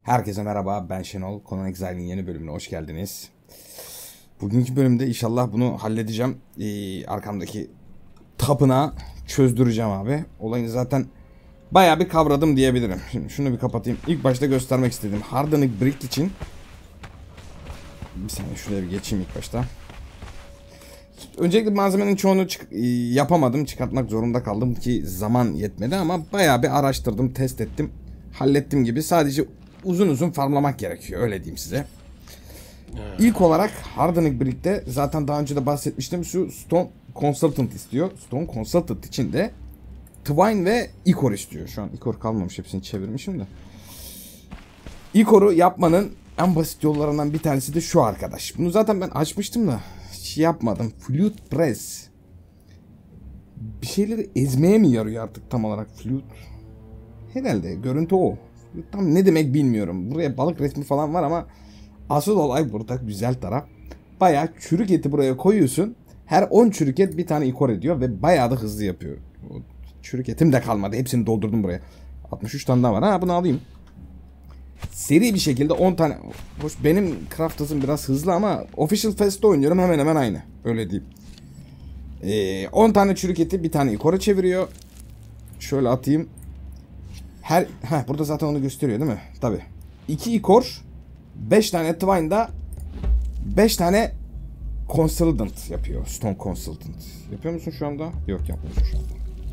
Herkese merhaba, ben Şenol. Conan Exile'in yeni bölümüne hoş geldiniz. Bugünkü bölümde inşallah bunu halledeceğim. Arkamdaki tapınağı çözdüreceğim abi. Olayını zaten bayağı bir kavradım diyebilirim. Şimdi şunu bir kapatayım. İlk başta göstermek istedim. Hardening Brick için. Bir saniye şuraya bir geçeyim ilk başta. Öncelikle malzemenin çoğunu yapamadım. Çıkartmak zorunda kaldım ki zaman yetmedi ama bayağı bir araştırdım, test ettim. Hallettim gibi. Sadece uzun uzun farmlamak gerekiyor. Öyle diyeyim size. İlk olarak Hardening Brick'te zaten daha önce de bahsetmiştim. Şu Stone Consultant istiyor. Stone Consultant için de Twine ve Ichor istiyor. Şu an Ichor kalmamış. Hepsini çevirmişim de. Ichor'u yapmanın en basit yollarından bir tanesi de şu arkadaş. Bunu zaten ben açmıştım da şey yapmadım. Flute Press. Bir şeyleri ezmeye mi yarıyor artık tam olarak flute? Herhalde görüntü o. Tam ne demek bilmiyorum. Buraya balık resmi falan var ama asıl olay burada güzel taraf. Bayağı çürük eti buraya koyuyorsun. Her 10 çürük et bir tane ikor ediyor ve bayağı da hızlı yapıyor. O çürük etim de kalmadı. Hepsini doldurdum buraya. 63 tane daha var. Ha bunu alayım. Seri bir şekilde 10 tane. Hoş benim craft hızım biraz hızlı ama Official Fest'te oynuyorum hemen hemen aynı. Öyle diyeyim. 10 tane çürük eti bir tane ikora çeviriyor. Şöyle atayım. Burada zaten onu gösteriyor değil mi? Tabi. 2 ikor, 5 tane Twine'da 5 tane Consultant yapıyor. Stone Consultant. Yapıyor musun şu anda? Yok, yapmıyorsun şu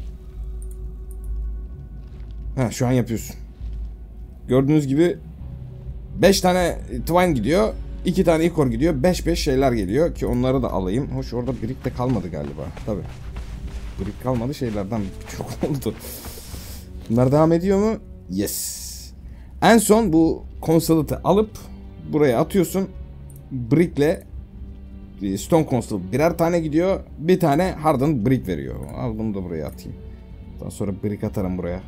anda. Şu an yapıyorsun. Gördüğünüz gibi 5 tane Twine gidiyor. 2 tane ikor gidiyor. 5-5 şeyler geliyor ki onları da alayım. Hoş orada brick de kalmadı galiba. Tabi. Brick kalmadı, şeylerden çok oldu. Bunlar devam ediyor mu? Yes. En son bu Consultant'ı alıp buraya atıyorsun. Brick'le Stone Consult birer tane gidiyor. Bir tane Hardened Brick veriyor. Al bunu da buraya atayım. Daha sonra Brick atarım buraya.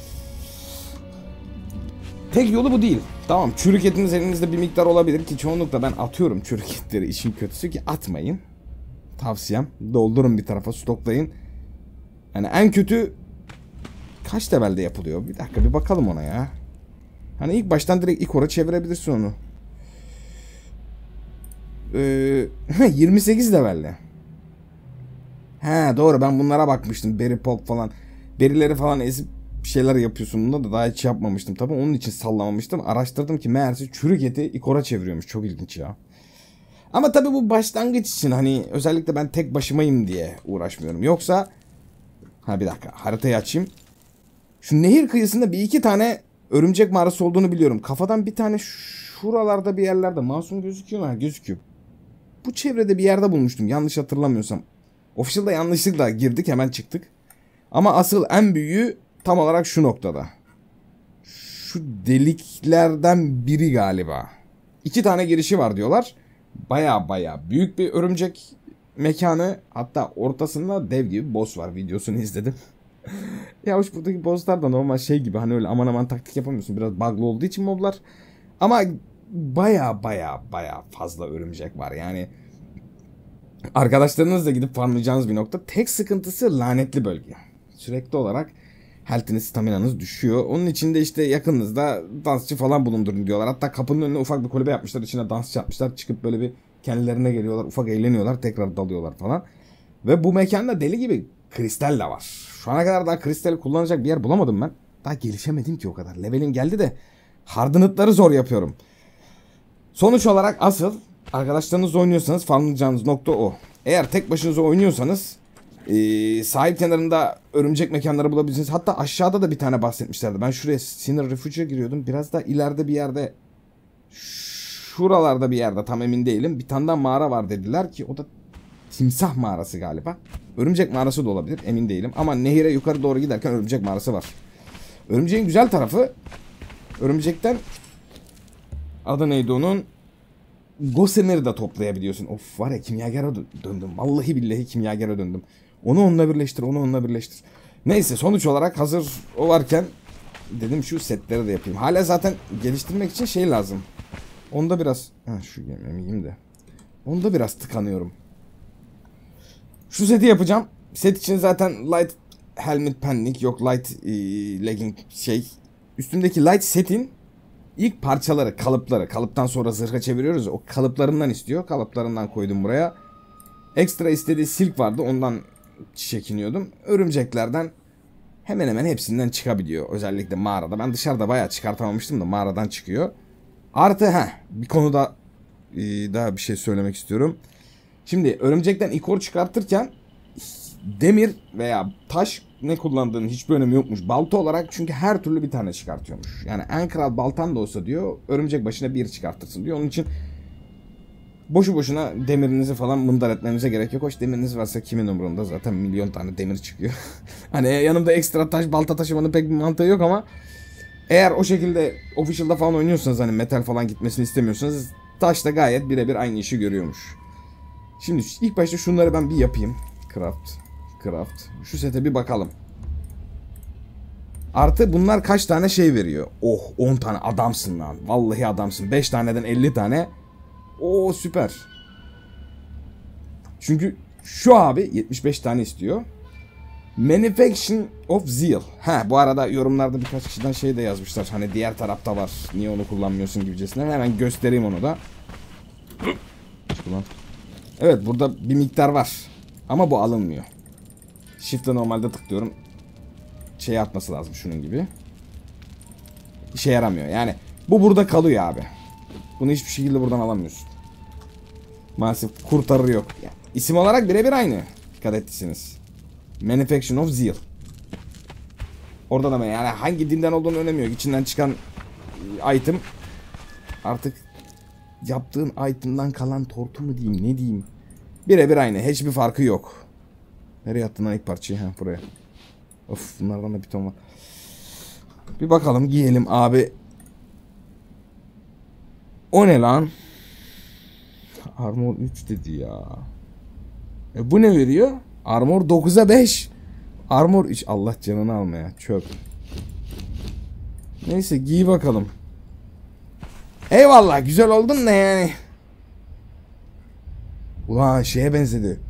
Tek yolu bu değil. Tamam, çürük etiniz elinizde bir miktar olabilir ki çoğunlukla ben atıyorum çürük etleri, işin kötüsü ki atmayın. Tavsiyem. Doldurun bir tarafa, stoklayın. Yani en kötü kaç levelde yapılıyor? Bir dakika bir bakalım ona ya. Hani ilk baştan direkt Ichor'a çevirebilirsin onu. 28 levelde. Doğru, ben bunlara bakmıştım. Berry pulp falan. Berileri falan ezip şeyler yapıyorsun. Bunda da daha hiç yapmamıştım. Tabii onun için sallamamıştım. Araştırdım ki meğerse çürük eti Ichor'a çeviriyormuş. Çok ilginç ya. Ama tabii bu başlangıç için, hani özellikle ben tek başımayım diye uğraşmıyorum. Yoksa bir dakika haritayı açayım. Şu nehir kıyısında bir iki tane örümcek mağarası olduğunu biliyorum. Kafadan bir tane şuralarda bir yerlerde masum gözüküyor mu? Gözüküyor. Bu çevrede bir yerde bulmuştum yanlış hatırlamıyorsam. Official'da yanlışlıkla girdik, hemen çıktık. Ama asıl en büyüğü tam olarak şu noktada. Şu deliklerden biri galiba. 2 tane girişi var diyorlar. Baya büyük bir örümcek mekanı. Hatta ortasında dev gibi boss var, videosunu izledim. Ya hoş, buradaki bosslar da normal şey gibi, hani öyle aman aman taktik yapamıyorsun. Biraz bug'lı olduğu için moblar. Ama baya fazla örümcek var yani. Arkadaşlarınızla gidip farmlayacağınız bir nokta. Tek sıkıntısı lanetli bölge. Sürekli olarak health'iniz, staminanız düşüyor. Onun için de işte yakınınızda dansçı falan bulundurun diyorlar. Hatta kapının önüne ufak bir kulübe yapmışlar. İçine dansçı yapmışlar. Çıkıp böyle bir kendilerine geliyorlar. Ufak eğleniyorlar. Tekrar dalıyorlar falan. Ve bu mekanda deli gibi kristal de var. Şu ana kadar daha kristali kullanacak bir yer bulamadım ben. Daha gelişemedim ki o kadar. Levelim geldi de hardened'ları zor yapıyorum. Sonuç olarak asıl arkadaşlarınızla oynuyorsanız farmlayacağınız nokta o. Eğer tek başınıza oynuyorsanız sahil kenarında örümcek mekanları bulabilirsiniz. Hatta aşağıda da bir tane bahsetmişlerdi. Ben şuraya Sinner Refuge'a giriyordum. Biraz da ileride bir yerde, şuralarda bir yerde, tam emin değilim. Bir tane daha mağara var dediler ki o da timsah mağarası galiba. Örümcek mağarası da olabilir, emin değilim. Ama nehire yukarı doğru giderken örümcek mağarası var. Örümceğin güzel tarafı, örümcekten adı neydi onun? Gossamer'i de toplayabiliyorsun. Of var ya, kimyagera döndüm. Vallahi billahi kimyagera döndüm. Onu onunla birleştir, onu onunla birleştir. Neyse, sonuç olarak hazır o varken dedim şu setleri de yapayım. Hala zaten geliştirmek için şey lazım. Onda biraz şu yemeyeyim de. Onda biraz tıkanıyorum. Şu seti yapacağım. Set için zaten light helmet penlik yok, light legging şey. Üstümdeki light setin İlk parçaları, kalıpları. Kalıptan sonra zırha çeviriyoruz ya, o kalıplarından istiyor. Kalıplarından koydum buraya. Ekstra istediği silk vardı. Ondan çekiniyordum. Örümceklerden hemen hemen hepsinden çıkabiliyor. Özellikle mağarada. Ben dışarıda bayağı çıkartamamıştım da mağaradan çıkıyor. Artı bir konuda daha bir şey söylemek istiyorum. Şimdi örümcekten ikor çıkartırken demir veya taş ne kullandığının hiçbir önemi yokmuş. Balta olarak çünkü her türlü bir tane çıkartıyormuş. Yani en kral baltan da olsa diyor örümcek başına bir çıkartırsın diyor. Onun için boşu boşuna demirinizi falan mındar etmenize gerek yok. Hoş demiriniz varsa kimin umurunda, zaten milyon tane demir çıkıyor. Hani yanımda ekstra taş balta taşımanın pek bir mantığı yok ama eğer o şekilde official'da falan oynuyorsanız, hani metal falan gitmesini istemiyorsanız, taş da gayet birebir aynı işi görüyormuş. Şimdi ilk başta şunları ben bir yapayım. Craft. Şu sete bir bakalım. Artı bunlar kaç tane şey veriyor? Oh 10 tane, adamsın lan. Vallahi adamsın. 5 taneden 50 tane. Oo süper. Çünkü şu abi 75 tane istiyor. Manufacturing of Zeal. Bu arada yorumlarda birkaç kişiden şey de yazmışlar. Hani diğer tarafta var, niye onu kullanmıyorsun gibicesine. Hemen göstereyim onu da. Evet, burada bir miktar var. Ama bu alınmıyor. Shift'le normalde tıklıyorum. Şey yapması lazım şunun gibi. İşe yaramıyor. Yani bu burada kalıyor abi. Bunu hiçbir şekilde buradan alamıyorsun. Maalesef kurtarır yok. Yani isim olarak birebir aynı. Dikkat ettiyseniz. Manufacturing of Zeal. Orada da yani hangi dinden olduğunu önemi yok. İçinden çıkan item artık yaptığın item'dan kalan tortu mu diyeyim, ne diyeyim. Birebir aynı. Hiçbir farkı yok. Nereye attın lan ilk parçayı? Buraya. Of, bunlardan da bir ton var. Bir bakalım, giyelim abi. O ne lan? Armor 3 dedi ya. Bu ne veriyor? Armor 9'a 5. Armor 3. Allah canını almaya. Çöp. Neyse, giy bakalım. Eyvallah, güzel oldun da yani. Ulan şeye benzedi.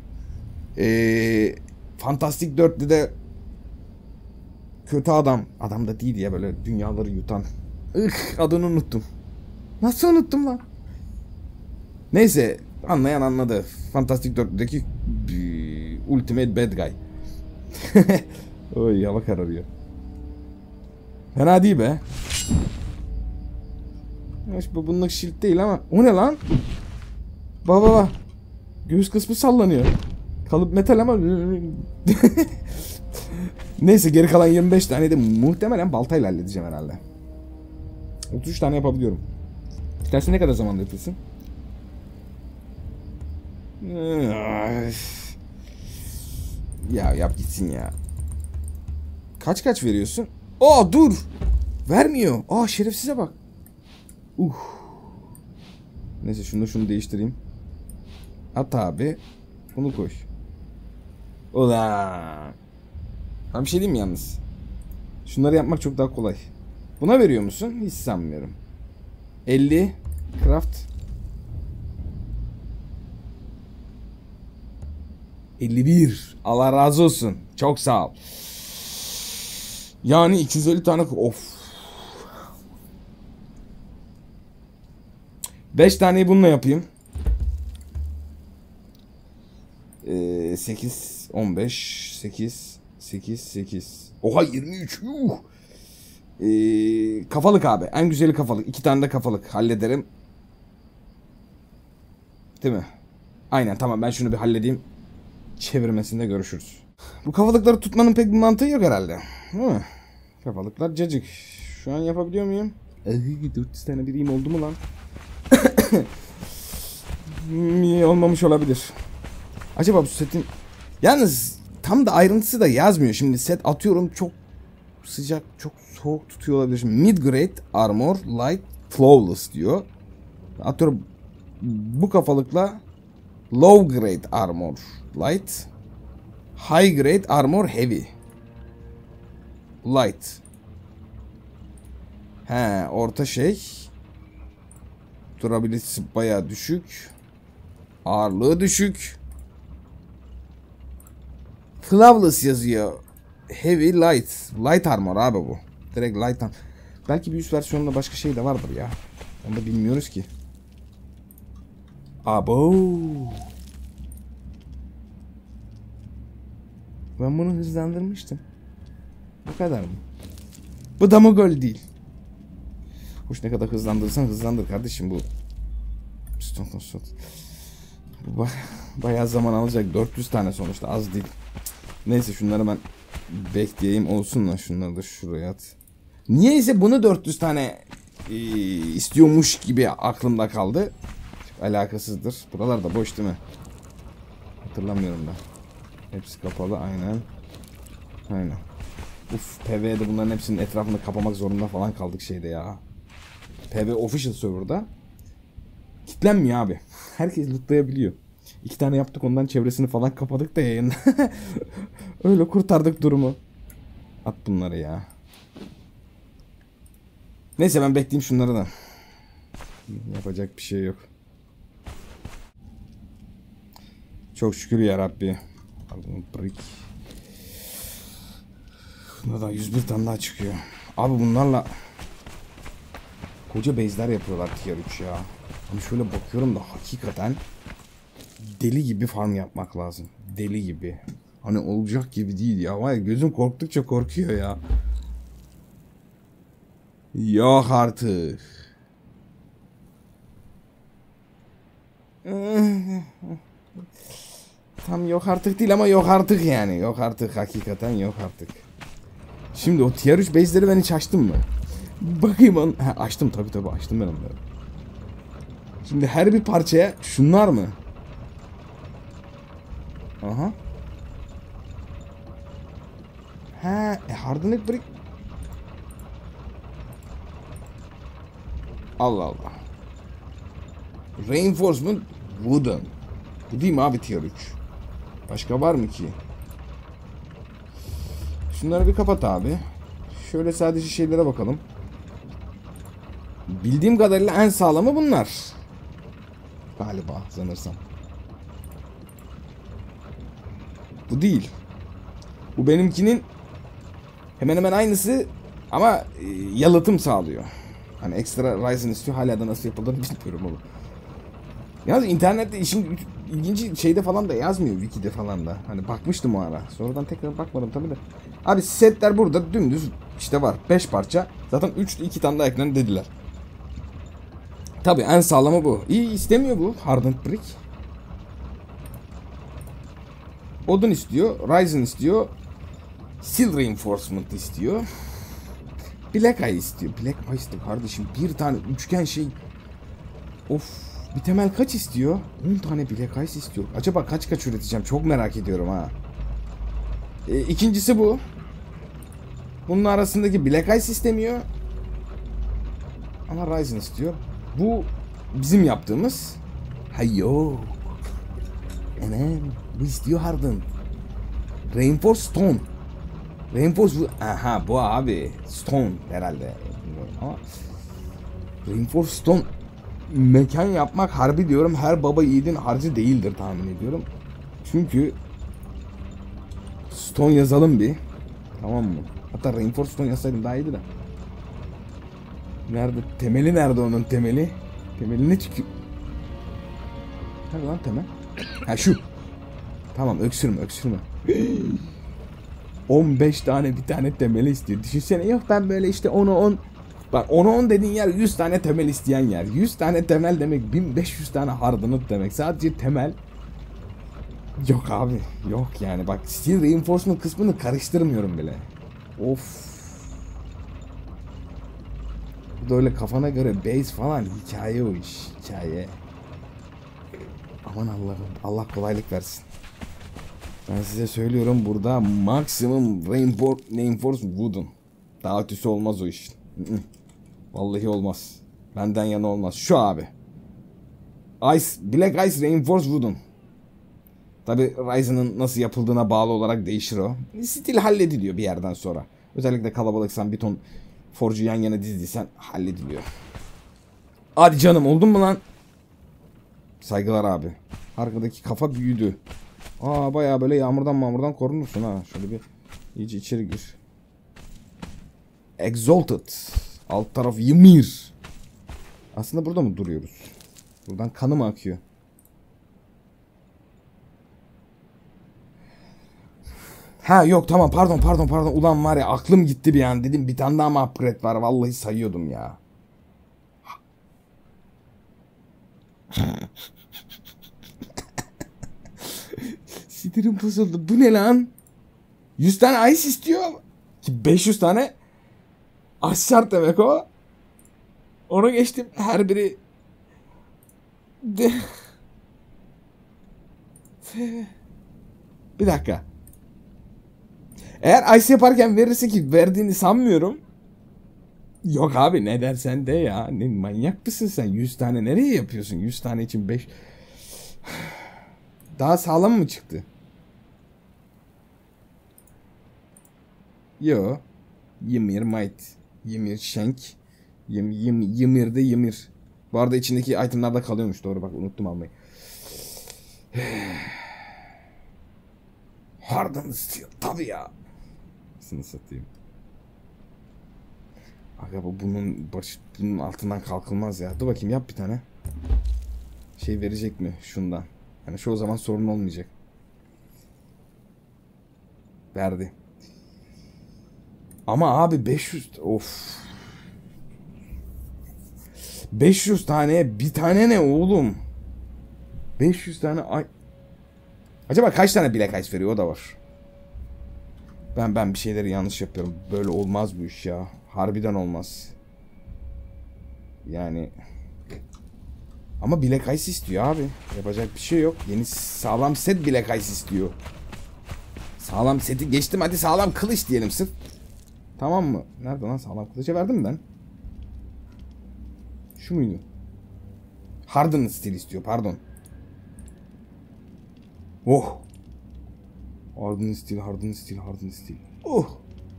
Fantastic 4'de kötü adam. Adam da değil ya, böyle dünyaları yutan. Adını unuttum. Nasıl unuttum lan? Neyse, anlayan anladı. Fantastic 4'deki Ultimate Bad Guy. Oy, hava kararıyor. Fena değil be. Bu bunluk shield değil ama. O ne lan? Baba. Göğüs kısmı sallanıyor. Kalıp metal ama. Neyse, geri kalan 25 tane de muhtemelen baltayla halledeceğim herhalde. 33 tane yapabiliyorum. İstersen ne kadar zamanda yapıyorsun? Ya yap gitsin ya. Kaç veriyorsun? Dur. Vermiyor. Şerefsize bak. Neyse, şunu değiştireyim. At abi. Bunu koy. Ulan. Ben bir şey diyeyim mi yalnız? Şunları yapmak çok daha kolay. Buna veriyor musun? Hiç sanmıyorum. 50 craft. 51. Allah razı olsun. Çok sağ ol. Yani 250 tane. Of. 5 taneyi bununla yapayım. 8 15 8. Oha, 23. Kafalık abi. En güzeli kafalık. 2 tane de kafalık hallederim. Değil mi? Aynen, tamam, ben şunu bir halledeyim. Çevirmesinde görüşürüz. Bu kafalıkları tutmanın pek bir mantığı yok herhalde. Değil mi? Kafalıklar cacık. Şu an yapabiliyor muyum? 400 tane biriyim oldu mu lan? Olmamış olabilir. Acaba bu setin... Yalnız tam da ayrıntısı da yazmıyor. Şimdi set atıyorum, çok sıcak, çok soğuk tutuyor olabilir. Şimdi mid grade armor light flawless diyor. Atıyorum bu kafalıkla low grade armor light, high grade armor heavy light. Orta şey. Durabilitesi bayağı düşük. Ağırlığı düşük. Flawless yazıyor. Heavy light. Light armor abi bu. Direkt light armor. Belki bir üst versiyonunda başka şey de vardır ya. Onu da bilmiyoruz ki. Abo. Ben bunu hızlandırmıştım. Bu kadar mı? Bu da mı gol değil? Hoş, ne kadar hızlandırırsan hızlandır kardeşim bu. Bu bayağı zaman alacak. 400 tane sonuçta, az değil. Neyse şunları ben bekleyeyim olsun da şunları da şuraya at. Niyeyse bunu 400 tane istiyormuş gibi aklımda kaldı. Çok alakasızdır. Buralar da boş değil mi? Hatırlamıyorum da. Hepsi kapalı aynen. Aynen. Uf, PvE'de bunların hepsinin etrafını kapamak zorunda falan kaldık şeyde ya. PvE Official Server'da kitlenmiyor abi. Herkes lootlayabiliyor. 2 tane yaptık, ondan çevresini falan kapadık da yayında. Öyle kurtardık durumu. At bunları ya. Neyse ben bekleyeyim şunları da. Yapacak bir şey yok. Çok şükür ya Rabbi. Brick. Bunlardan 101 tane daha çıkıyor. Abi bunlarla koca base'ler yapıyorlar tier 3 ya. Hani şöyle bakıyorum da hakikaten deli gibi farm yapmak lazım. Deli gibi. Hani olacak gibi değil ya. Vay, gözüm korktukça korkuyor ya. Yok artık. Tam yok artık değil ama yok artık yani. Yok artık, hakikaten yok artık. Şimdi o tier 3 base'leri ben hiç açtım mı? Bakayım on. Ha, açtım tabii açtım ben onları. Şimdi her bir parçaya şunlar mı? Aha. Ha, hardened brick. Allah Allah. Reinforcement wooden. Bu değil mi abi tier 3? Başka var mı ki? Şunları bir kapat abi. Şöyle sadece şeylere bakalım. Bildiğim kadarıyla en sağlamı bunlar. Galiba sanırsam. Bu değil. Bu benimkinin hemen hemen aynısı ama yalıtım sağlıyor. Hani ekstra Ryzen istiyor. Hala da nasıl yapıldığını bilmiyorum oğlum. Yalnız internette işin ilginci şeyde falan da yazmıyor, wiki'de falan da. Hani bakmıştım o ara. Sonradan tekrar bakmadım tabii de. Abi setler burada dümdüz işte var. 5 parça. Zaten 2 tane daha eklen dediler. Tabii en sağlamı bu. İyi istemiyor bu hardened brick. Odun istiyor, Ryzen istiyor, Steel Reinforcement istiyor, Black Eye istiyor. Black Eye istiyor kardeşim. Bir tane üçgen şey. Of. Bir temel kaç istiyor? 10 tane Black Eye istiyor. Acaba kaç üreteceğim? Çok merak ediyorum ha. İkincisi bu. Bunun arasındaki Black Eye istemiyor. Ama Ryzen istiyor. Bu bizim yaptığımız. Hayyo. Bu istiyor Harden. Reinforced Stone. Reinforced... Aha bu abi. Stone herhalde. Bilmiyorum ama. Reinforced Stone mekan yapmak harbi diyorum her baba yiğidin harcı değildir tahmin ediyorum. Çünkü Stone yazalım bir. Tamam mı? Hatta Reinforced Stone yazsaydım daha iyiydi de. Nerede? Temeli nerede onun temeli? Temeli ne çıkıyor? Nerede lan temel? Ha şu. Tamam öksürme. 15 tane bir tane temeli istiyor. Düşünsene, yok ben böyle işte 10'a 10. Bak 10'a 10 dediğin yer 100 tane temel isteyen yer. 100 tane temel demek 1500 tane hardened demek. Sadece temel. Yok abi. Yok yani bak steel reinforcement kısmını karıştırmıyorum bile. Of. Bu da öyle kafana göre base falan hikaye o iş. Hikaye. Aman Allah'ım. Allah kolaylık versin. Ben size söylüyorum burada maksimum reinforced wooden. Daha ötesi olmaz o iş. Vallahi olmaz. Benden yana olmaz. Şu abi. Black Ice Reinforced Wooden. Tabi Ryzen'ın nasıl yapıldığına bağlı olarak değişir o. Stil hallediliyor bir yerden sonra. Özellikle kalabalıksan bir ton forcu yan yana dizdiysen hallediliyor. Hadi canım, oldun mu lan? Saygılar abi. Arkadaki kafa büyüdü. Bayağı böyle yağmurdan korunursun ha. Şöyle bir iyice içeri gir. Exalted. Alt taraf Ymir. Aslında burada mı duruyoruz? Buradan kanı mı akıyor? Ha yok tamam pardon. Ulan var ya aklım gitti bir an. Dedim bir tane daha mı upgrade var? Vallahi sayıyordum ya. Sinirim bozuldu. Bu ne lan? 100 tane ice istiyor. Ki 500 tane ice şart demek o. Onu geçtim. Her biri bir dakika. Eğer ice yaparken verirse, ki verdiğini sanmıyorum. Yok abi ne dersen de ya. Ne manyak mısın sen? 100 tane nereye yapıyorsun? 100 tane için 5. Daha sağlam mı çıktı? Yo. Ymir Might. Ymir Shank. Ymir de Ymir. Bu arada içindeki itemler de kalıyormuş. Doğru bak unuttum almayı. Hardened Steel. Tabii ya. Sını satayım. Aga bunun altından kalkılmaz ya. Dur bakayım yap bir tane. Şey verecek mi şundan? Yani şu o zaman sorun olmayacak. Verdi. Ama abi 500 of. 500 tane bir tane ne oğlum? 500 tane acaba kaç tane Black Ice veriyor, o da var. Ben bir şeyleri yanlış yapıyorum. Böyle olmaz bu iş ya. Harbiden olmaz. Yani ama Black Ice istiyor abi. Yapacak bir şey yok. Yeni sağlam set Black Ice istiyor. Sağlam seti geçtim, hadi sağlam kılıç diyelim sırf. Tamam mı? Nerede lan sağlam kılıca verdim mi ben? Şu muydu? Hardened Steel istiyor pardon. Oh. Hardened Steel. Oh.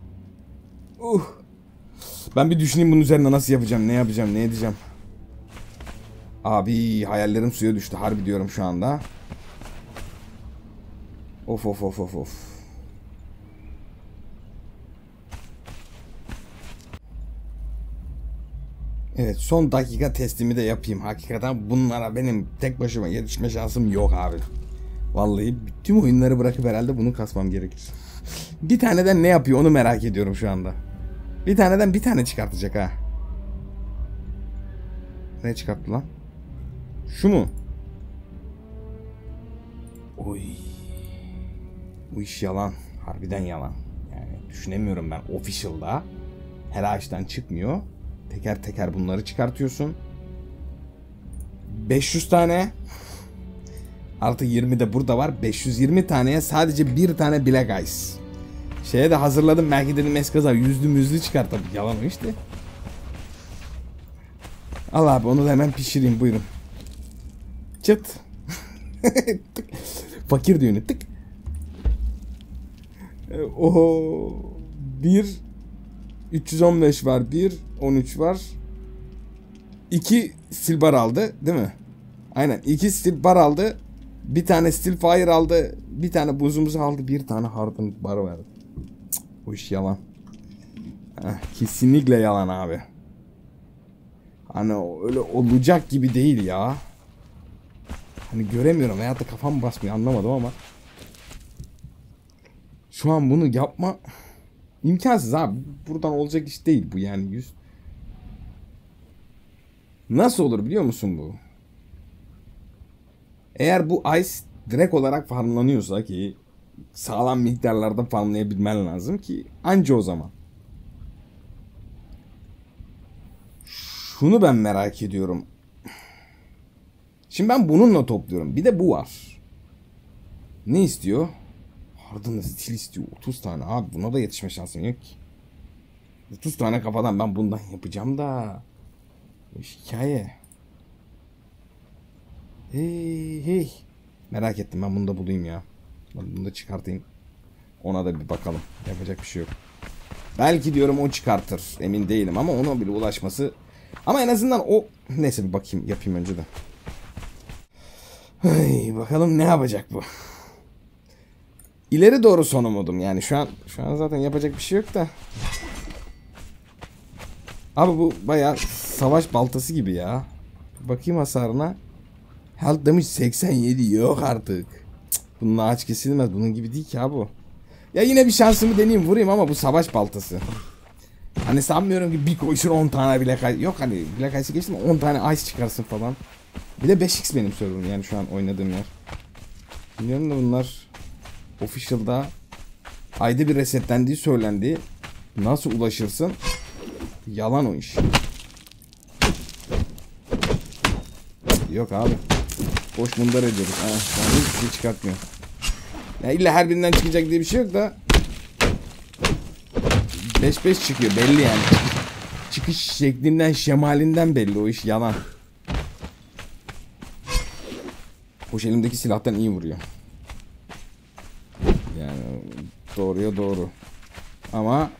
Ben bir düşüneyim bunun üzerine nasıl yapacağım, ne yapacağım, ne edeceğim. Abi hayallerim suya düştü harbi diyorum şu anda. Of. Evet son dakika testimi de yapayım. Hakikaten bunlara benim tek başıma yetişme şansım yok abi. Vallahi tüm oyunları bırakıp herhalde bunu kasmam gerekir. Bir taneden ne yapıyor onu merak ediyorum şu anda. Bir taneden bir tane çıkartacak ha. Ne çıkarttı lan? Şu mu? Oy. Bu iş yalan. Harbiden yalan. Yani düşünemiyorum ben. Official'da her ağaçtan çıkmıyor. Teker teker bunları çıkartıyorsun. 500 tane. Artı 20 de burada var. 520 taneye sadece bir tane Black Ice. Şeye de hazırladım. Belki dedim eskaza yüzlü çıkartalım. Yalan o işte. Al abi onu da hemen pişireyim buyurun. Çıt. Fakir düğünü tık. Oho. 315 var. 13 var. 2 Silbar aldı değil mi? Aynen 2 Silbar aldı. Bir tane Steel Fire aldı. Bir tane buzumuzu aldı. Bir tane Hardened Bar verdi. Bu iş yalan. Kesinlikle yalan abi. Hani öyle olacak gibi değil ya. Hani göremiyorum. Hayatta kafam basmıyor. Anlamadım ama. Şu an bunu yapma imkansız abi. Buradan olacak iş değil bu yani. Nasıl olur biliyor musun bu? Eğer bu ice direkt olarak farmlanıyorsa, ki sağlam miktarlarda farmlayabilmen lazım ki anca o zaman. Şunu ben merak ediyorum. Şimdi ben bununla topluyorum. Bir de bu var. Ne istiyor? Hardened Steel istiyor. 30 tane. Abi buna da yetişme şansım yok ki. 30 tane kafadan ben bundan yapacağım da. Bu hikaye. Hey. Merak ettim, ben bunu da bulayım ya. Ben bunu da çıkartayım. Ona da bir bakalım. Yapacak bir şey yok. Belki diyorum o çıkartır. Emin değilim ama ona bile ulaşması. Ama en azından o. Neyse bir bakayım, yapayım önce de. Hey, bakalım ne yapacak bu. İleri doğru son umudum yani şu an zaten yapacak bir şey yok da. Abi bu bayağı savaş baltası gibi ya. Bakayım hasarına. Health damage 87, yok artık. Cık, bunun ağaç kesilmez. Bunun gibi değil ki abi bu. Ya yine bir şansımı deneyeyim, vurayım ama bu savaş baltası. Hani sanmıyorum ki bir koşun 10 tane bile kay... Yok hani bile kayısı geçtim 10 tane ice çıkarsın falan. Bir de 5x benim server'ım yani şu an oynadığım yer. Bilmiyorum da bunlar official'da ayda bir resetlendiği söylendi. Nasıl ulaşırsın? Yalan o iş. Yok abi. Boş mundar ediyoruz. Ha, hiçbir şey çıkartmıyor. Ya illa her birinden çıkacak diye bir şey yok da 5-5 çıkıyor belli yani. Çıkış şeklinden, şemalinden belli, o iş yalan. Hoş elimdeki silahtan iyi vuruyor. Yani doğruya doğru. Ama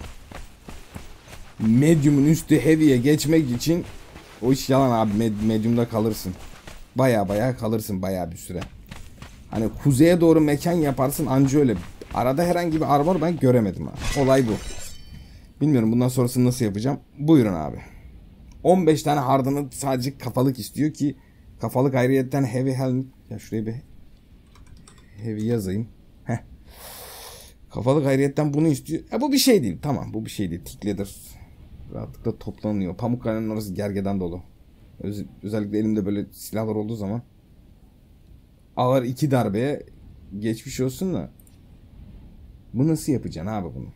medium'un üstü heavy'ye geçmek için o iş yalan abi. Medium'da kalırsın. Baya kalırsın baya bir süre. Hani kuzeye doğru mekan yaparsın anca öyle. Arada herhangi bir armor ben göremedim ha. Olay bu. Bilmiyorum bundan sonrasını nasıl yapacağım. Buyurun abi. 15 tane hardını sadece kafalık istiyor ki kafalık ayrıyetten heavy helmet. Ya şuraya bir heavy yazayım. Heh. Kafalık ayrıyetten bunu istiyor. Bu bir şey değil. Tamam bu bir şey değil. Tick leather rahatlıkla toplanıyor. Pamukkale'nin orası gergedan dolu. Özellikle elimde böyle silahlar olduğu zaman ağır 2 darbeye geçmiş olsun da bu nasıl yapacaksın abi bunu?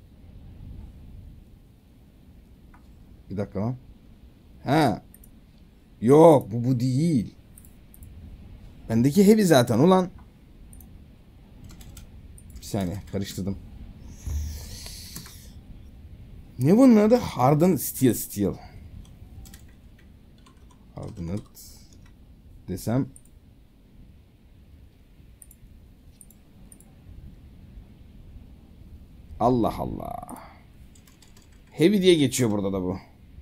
Bir dakika lan. Ha. Yok bu değil. Bendeki heavy zaten ulan. Bir saniye karıştırdım. Ne bunun adı? Hardened Steel. Hardened desem. Allah Allah. Heavy diye geçiyor burada da bu.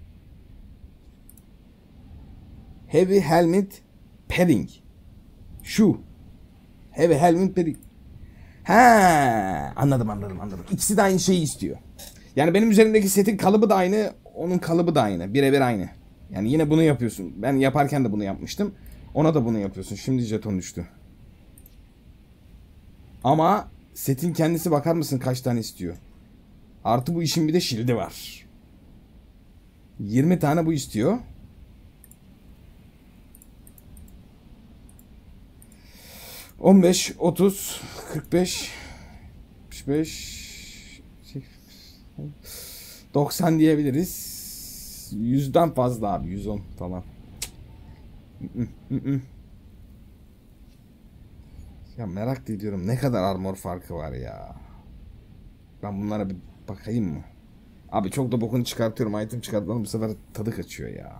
Heavy helmet padding. Şu. Heavy helmet padding. Ha, anladım. İkisi de aynı şeyi istiyor. Yani benim üzerimdeki setin kalıbı da aynı, onun kalıbı da aynı. Birebir aynı. Yani yine bunu yapıyorsun. Ben yaparken de bunu yapmıştım. Ona da bunu yapıyorsun. Şimdi jeton düştü. Ama setin kendisi bakar mısın kaç tane istiyor? Artı bu işin bir de shield'i var. 20 tane bu istiyor. ...15, 30, 45... ...65... ...90 diyebiliriz. 100'den fazla abi. 110 falan. Ya merak ediyorum ne kadar armor farkı var ya. Ben bunlara bir bakayım mı? Abi çok da bokunu çıkartıyorum. Item çıkartmadım bu sefer tadı kaçıyor ya.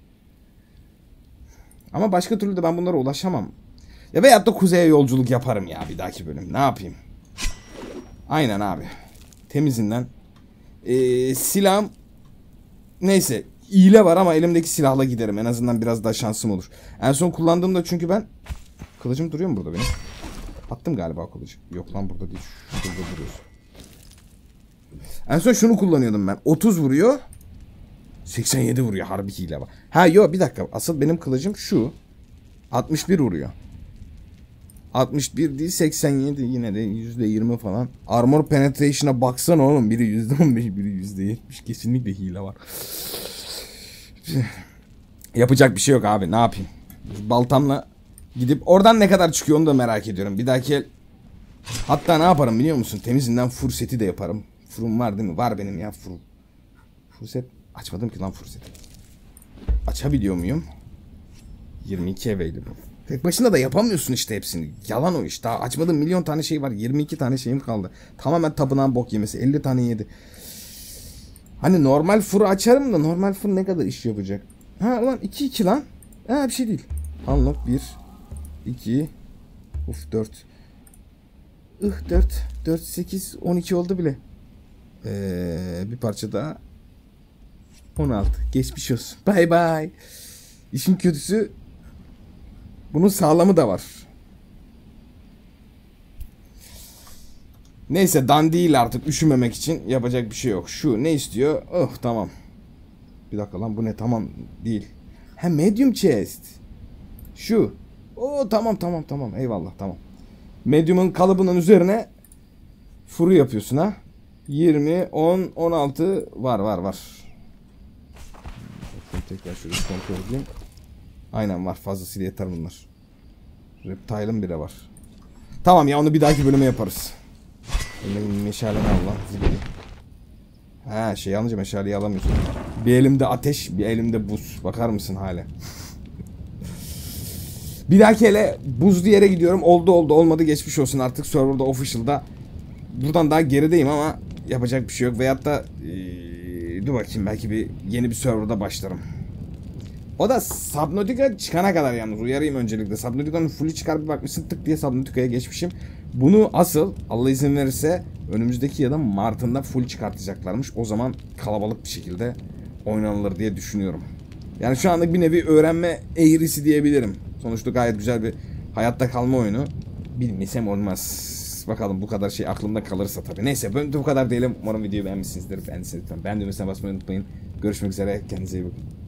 Ama başka türlü de ben bunlara ulaşamam. Ya veyahut da kuzeye yolculuk yaparım ya bir dahaki bölüm. Ne yapayım? Aynen abi. Temizinden. Silahım. Neyse. İğle var ama elimdeki silahla giderim. En azından biraz daha şansım olur. En son kullandığımda çünkü ben... Kılıcım duruyor mu burada benim? Attım galiba kılıcı. Yok lan burada değil. Şurada duruyor. En son şunu kullanıyordum ben. 30 vuruyor. 87 vuruyor. Harbi hile var. Ha yok bir dakika. Asıl benim kılıcım şu. 61 vuruyor. 61 değil 87 yine de %20 falan. Armor penetration'a baksana oğlum. Biri %15 biri %70. Kesinlikle hile var. Yapacak bir şey yok abi ne yapayım. Baltamla gidip oradan ne kadar çıkıyor onu da merak ediyorum. Bir dahaki el... Hatta ne yaparım biliyor musun? Temizinden fur seti de yaparım. Furum var değil mi? Var benim ya furum. Fur set açmadım ki lan fur seti. Açabiliyor muyum? 22 available. Tek başına da yapamıyorsun işte hepsini. Yalan o iş. Daha açmadığım milyon tane şey var. 22 tane şeyim kaldı. Tamamen tapınağın bok yemesi. 50 tane yedi. Hani normal furu açarım da normal fur ne kadar iş yapacak? Ha ulan 2-2 lan. Ha bir şey değil. Unlock 1 2 Uf 4 4 4 8 12 oldu bile. Bir parça daha 16. Geçmiş olsun. Bye bye. İşin kötüsü bunun sağlamı da var. Neyse dan değil artık üşümemek için yapacak bir şey yok. Şu ne istiyor? Oh tamam. Bir dakika lan, bu ne? Tamam değil. He, medium chest. Şu. Oo tamam. Eyvallah, tamam. Medium'un kalıbının üzerine furu yapıyorsun ha. 20, 10, 16 var. Bakayım, tekrar şöyle kontrol edeyim. Aynen var, fazlasıyla yeter bunlar. Reptile'ın bile var. Tamam ya, onu bir dahaki bölüme yaparız. Meşaleni al lan zibidi. Ha, şey alınca meşaleyi alamıyorsun. Bir elimde ateş, bir elimde buz. Bakar mısın hale? Bir dahaki hele buzlu yere gidiyorum. Oldu olmadı geçmiş olsun, artık serverda official'da. Buradan daha gerideyim ama yapacak bir şey yok. Veyahut da dur bakayım, belki yeni bir serverda başlarım. O da Subnautica çıkana kadar yalnız, uyarayım öncelikle. Subnautica'nın full'ü çıkar, bir bakmışsın tık diye Subnautica'ya geçmişim. Bunu asıl Allah izin verirse önümüzdeki ya da Mart'ında full çıkartacaklarmış. O zaman kalabalık bir şekilde oynanılır diye düşünüyorum. Yani şu anlık bir nevi öğrenme eğrisi diyebilirim. Sonuçta gayet güzel bir hayatta kalma oyunu. Bilmesem olmaz. Bakalım bu kadar şey aklımda kalırsa tabii. Neyse, ben de bu kadar diyelim. Umarım videoyu beğenmişsinizdir. Beğendiyseniz lütfen beğendiğinizden basmayı unutmayın. Görüşmek üzere. Kendinize iyi bakın.